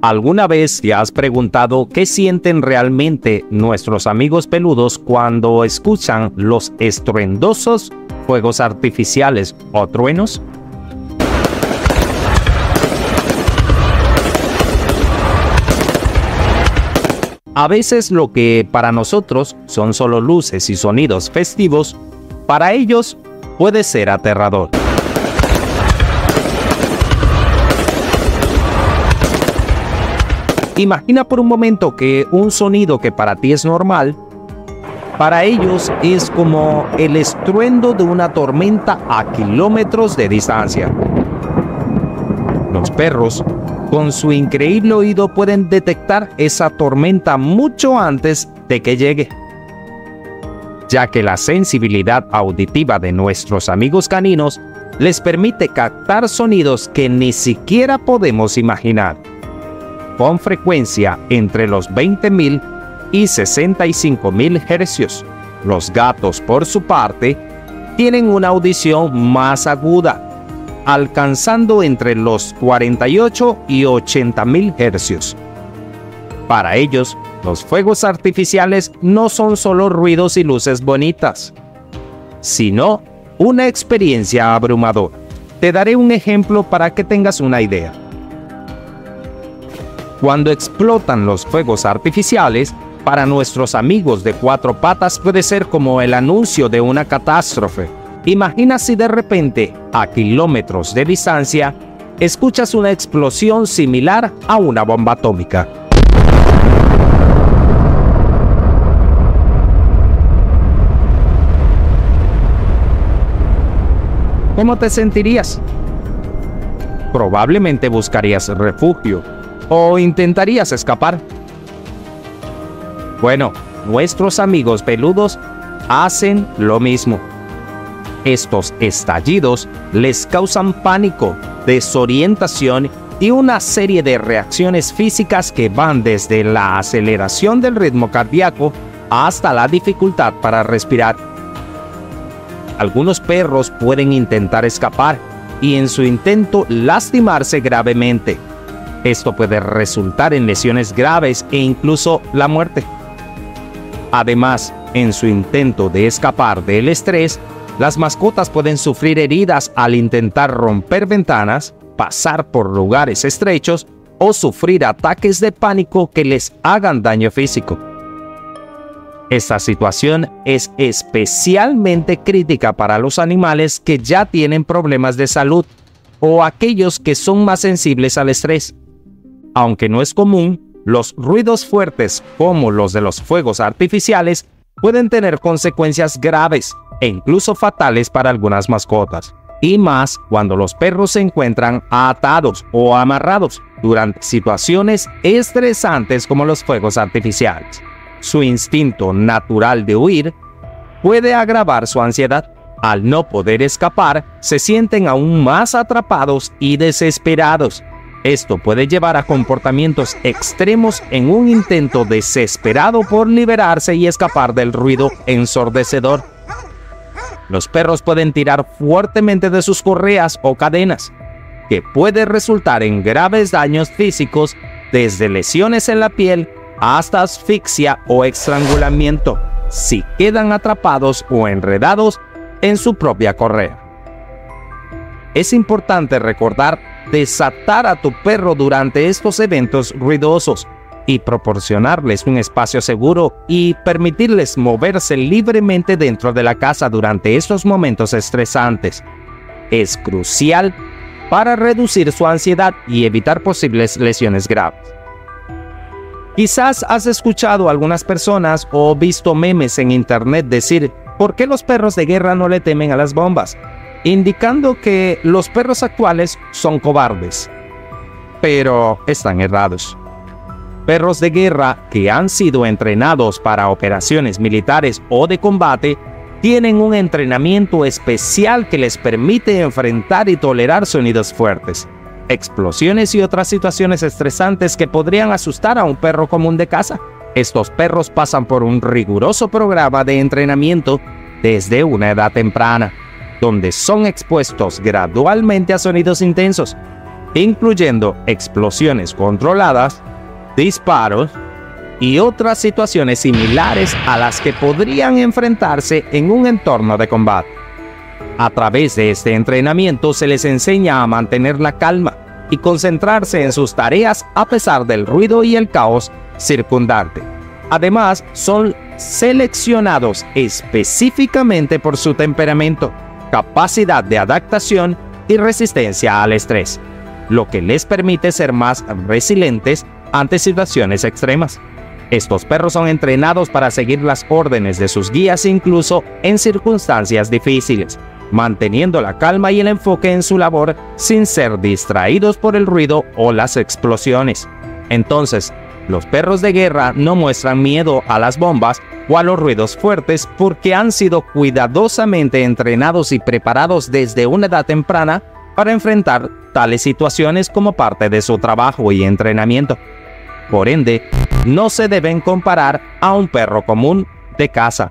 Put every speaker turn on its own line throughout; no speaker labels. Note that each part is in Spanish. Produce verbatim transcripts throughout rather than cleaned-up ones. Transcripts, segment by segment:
¿Alguna vez te has preguntado qué sienten realmente nuestros amigos peludos cuando escuchan los estruendosos fuegos artificiales o truenos? A veces lo que para nosotros son solo luces y sonidos festivos, para ellos puede ser aterrador. Imagina por un momento que un sonido que para ti es normal, para ellos es como el estruendo de una tormenta a kilómetros de distancia. Los perros, con su increíble oído, pueden detectar esa tormenta mucho antes de que llegue, ya que la sensibilidad auditiva de nuestros amigos caninos les permite captar sonidos que ni siquiera podemos imaginar, con frecuencia entre los veinte mil y sesenta y cinco mil hercios. Los gatos, por su parte, tienen una audición más aguda, alcanzando entre los cuarenta y ocho y ochenta mil hercios. Para ellos, los fuegos artificiales no son solo ruidos y luces bonitas, sino una experiencia abrumadora. Te daré un ejemplo para que tengas una idea. Cuando explotan los fuegos artificiales, para nuestros amigos de cuatro patas puede ser como el anuncio de una catástrofe. Imagina si de repente, a kilómetros de distancia, escuchas una explosión similar a una bomba atómica. ¿Cómo te sentirías? Probablemente buscarías refugio o intentarías escapar. Bueno, nuestros amigos peludos hacen lo mismo. Estos estallidos les causan pánico, desorientación y una serie de reacciones físicas que van desde la aceleración del ritmo cardíaco hasta la dificultad para respirar. Algunos perros pueden intentar escapar y en su intento lastimarse gravemente. Esto puede resultar en lesiones graves e incluso la muerte. Además, en su intento de escapar del estrés, las mascotas pueden sufrir heridas al intentar romper ventanas, pasar por lugares estrechos o sufrir ataques de pánico que les hagan daño físico. Esta situación es especialmente crítica para los animales que ya tienen problemas de salud o aquellos que son más sensibles al estrés. Aunque no es común, los ruidos fuertes como los de los fuegos artificiales pueden tener consecuencias graves e incluso fatales para algunas mascotas, y más cuando los perros se encuentran atados o amarrados durante situaciones estresantes como los fuegos artificiales. Su instinto natural de huir puede agravar su ansiedad. Al no poder escapar, se sienten aún más atrapados y desesperados. Esto puede llevar a comportamientos extremos en un intento desesperado por liberarse y escapar del ruido ensordecedor. Los perros pueden tirar fuertemente de sus correas o cadenas, que puede resultar en graves daños físicos, desde lesiones en la piel hasta asfixia o estrangulamiento, si quedan atrapados o enredados en su propia correa. Es importante recordar desatar a tu perro durante estos eventos ruidosos y proporcionarles un espacio seguro y permitirles moverse libremente dentro de la casa durante estos momentos estresantes. Es crucial para reducir su ansiedad y evitar posibles lesiones graves. Quizás has escuchado a algunas personas o visto memes en internet decir ¿por qué los perros de guerra no le temen a las bombas?, indicando que los perros actuales son cobardes. Pero están errados. Perros de guerra que han sido entrenados para operaciones militares o de combate tienen un entrenamiento especial que les permite enfrentar y tolerar sonidos fuertes, explosiones y otras situaciones estresantes que podrían asustar a un perro común de casa. Estos perros pasan por un riguroso programa de entrenamiento desde una edad temprana, donde son expuestos gradualmente a sonidos intensos, incluyendo explosiones controladas, disparos y otras situaciones similares a las que podrían enfrentarse en un entorno de combate. A través de este entrenamiento se les enseña a mantener la calma y concentrarse en sus tareas a pesar del ruido y el caos circundante. Además, son seleccionados específicamente por su temperamento, capacidad de adaptación y resistencia al estrés, lo que les permite ser más resilientes ante situaciones extremas. Estos perros son entrenados para seguir las órdenes de sus guías incluso en circunstancias difíciles, manteniendo la calma y el enfoque en su labor sin ser distraídos por el ruido o las explosiones. Entonces, los perros de guerra no muestran miedo a las bombas o a los ruidos fuertes porque han sido cuidadosamente entrenados y preparados desde una edad temprana para enfrentar tales situaciones como parte de su trabajo y entrenamiento. Por ende, no se deben comparar a un perro común de caza.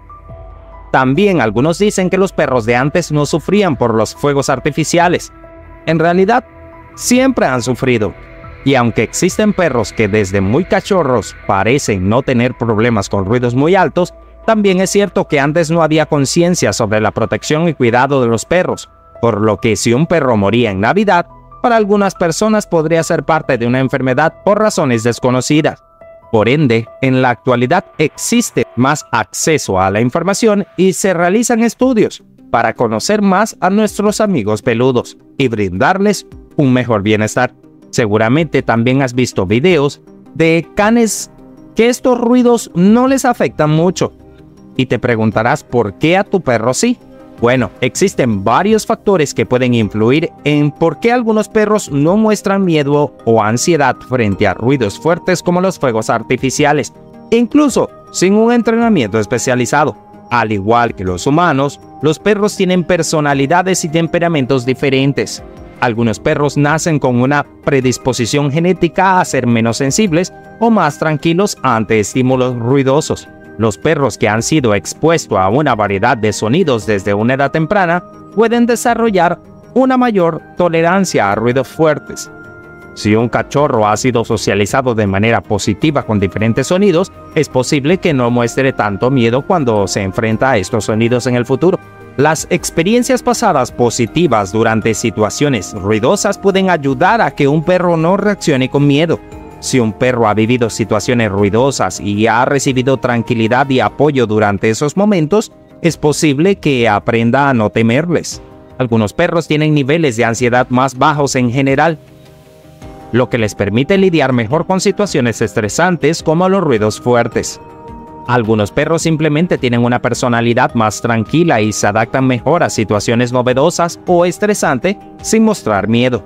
También algunos dicen que los perros de antes no sufrían por los fuegos artificiales. En realidad, siempre han sufrido. Y aunque existen perros que desde muy cachorros parecen no tener problemas con ruidos muy altos, también es cierto que antes no había conciencia sobre la protección y cuidado de los perros, por lo que si un perro moría en Navidad, para algunas personas podría ser parte de una enfermedad por razones desconocidas. Por ende, en la actualidad existe más acceso a la información y se realizan estudios para conocer más a nuestros amigos peludos y brindarles un mejor bienestar. Seguramente también has visto videos de canes que estos ruidos no les afectan mucho. Y te preguntarás por qué a tu perro sí. Bueno, existen varios factores que pueden influir en por qué algunos perros no muestran miedo o ansiedad frente a ruidos fuertes como los fuegos artificiales, incluso sin un entrenamiento especializado. Al igual que los humanos, los perros tienen personalidades y temperamentos diferentes. Algunos perros nacen con una predisposición genética a ser menos sensibles o más tranquilos ante estímulos ruidosos. Los perros que han sido expuestos a una variedad de sonidos desde una edad temprana pueden desarrollar una mayor tolerancia a ruidos fuertes. Si un cachorro ha sido socializado de manera positiva con diferentes sonidos, es posible que no muestre tanto miedo cuando se enfrenta a estos sonidos en el futuro. Las experiencias pasadas positivas durante situaciones ruidosas pueden ayudar a que un perro no reaccione con miedo. Si un perro ha vivido situaciones ruidosas y ha recibido tranquilidad y apoyo durante esos momentos, es posible que aprenda a no temerles. Algunos perros tienen niveles de ansiedad más bajos en general, lo que les permite lidiar mejor con situaciones estresantes como los ruidos fuertes. Algunos perros simplemente tienen una personalidad más tranquila y se adaptan mejor a situaciones novedosas o estresantes sin mostrar miedo.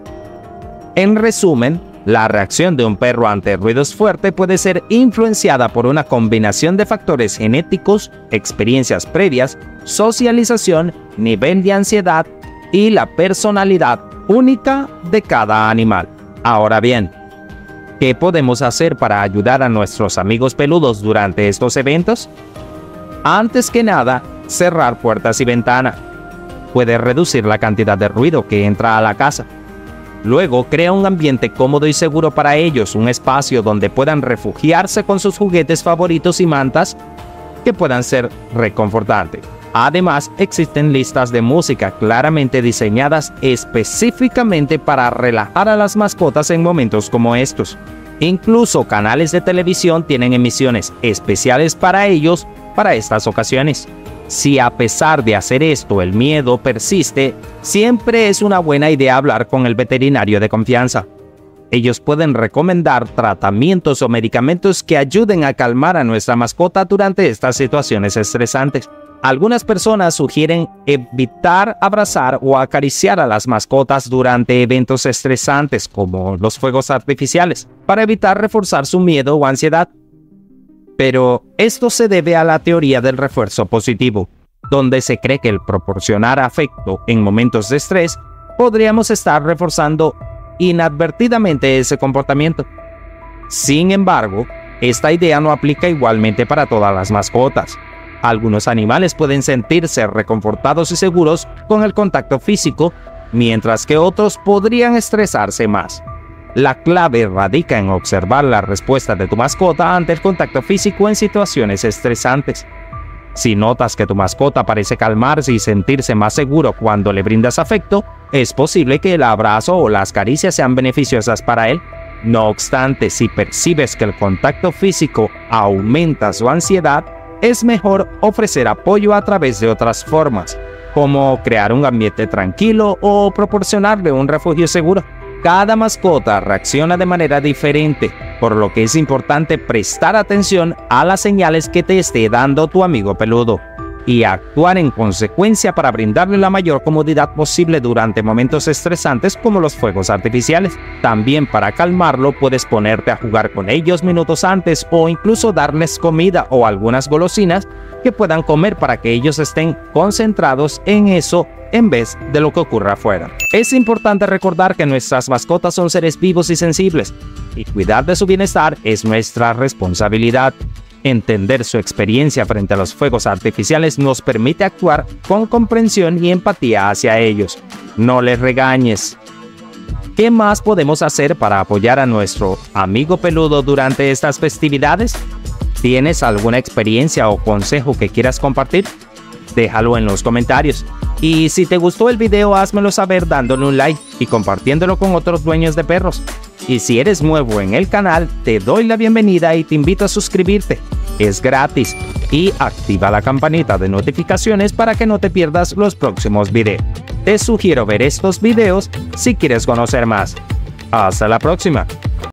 En resumen, la reacción de un perro ante ruidos fuertes puede ser influenciada por una combinación de factores genéticos, experiencias previas, socialización, nivel de ansiedad y la personalidad única de cada animal. Ahora bien, ¿qué podemos hacer para ayudar a nuestros amigos peludos durante estos eventos? Antes que nada, cerrar puertas y ventanas. Puede reducir la cantidad de ruido que entra a la casa. Luego, crea un ambiente cómodo y seguro para ellos, un espacio donde puedan refugiarse con sus juguetes favoritos y mantas que puedan ser reconfortantes. Además, existen listas de música claramente diseñadas específicamente para relajar a las mascotas en momentos como estos. Incluso canales de televisión tienen emisiones especiales para ellos para estas ocasiones. Si a pesar de hacer esto el miedo persiste, siempre es una buena idea hablar con el veterinario de confianza. Ellos pueden recomendar tratamientos o medicamentos que ayuden a calmar a nuestra mascota durante estas situaciones estresantes. Algunas personas sugieren evitar abrazar o acariciar a las mascotas durante eventos estresantes como los fuegos artificiales, para evitar reforzar su miedo o ansiedad. Pero esto se debe a la teoría del refuerzo positivo, donde se cree que el proporcionar afecto en momentos de estrés podríamos estar reforzando inadvertidamente ese comportamiento. Sin embargo, esta idea no aplica igualmente para todas las mascotas. Algunos animales pueden sentirse reconfortados y seguros con el contacto físico, mientras que otros podrían estresarse más. La clave radica en observar la respuesta de tu mascota ante el contacto físico en situaciones estresantes. Si notas que tu mascota parece calmarse y sentirse más seguro cuando le brindas afecto, es posible que el abrazo o las caricias sean beneficiosas para él. No obstante, si percibes que el contacto físico aumenta su ansiedad, es mejor ofrecer apoyo a través de otras formas, como crear un ambiente tranquilo o proporcionarle un refugio seguro. Cada mascota reacciona de manera diferente, por lo que es importante prestar atención a las señales que te esté dando tu amigo peludo y actuar en consecuencia para brindarle la mayor comodidad posible durante momentos estresantes como los fuegos artificiales. También, para calmarlo, puedes ponerte a jugar con ellos minutos antes o incluso darles comida o algunas golosinas que puedan comer para que ellos estén concentrados en eso en vez de lo que ocurra afuera. Es importante recordar que nuestras mascotas son seres vivos y sensibles, y cuidar de su bienestar es nuestra responsabilidad. Entender su experiencia frente a los fuegos artificiales nos permite actuar con comprensión y empatía hacia ellos. No les regañes. ¿Qué más podemos hacer para apoyar a nuestro amigo peludo durante estas festividades? ¿Tienes alguna experiencia o consejo que quieras compartir? Déjalo en los comentarios. Y si te gustó el video, házmelo saber dándole un like y compartiéndolo con otros dueños de perros. Y si eres nuevo en el canal, te doy la bienvenida y te invito a suscribirte. Es gratis. Y activa la campanita de notificaciones para que no te pierdas los próximos videos. Te sugiero ver estos videos si quieres conocer más. Hasta la próxima.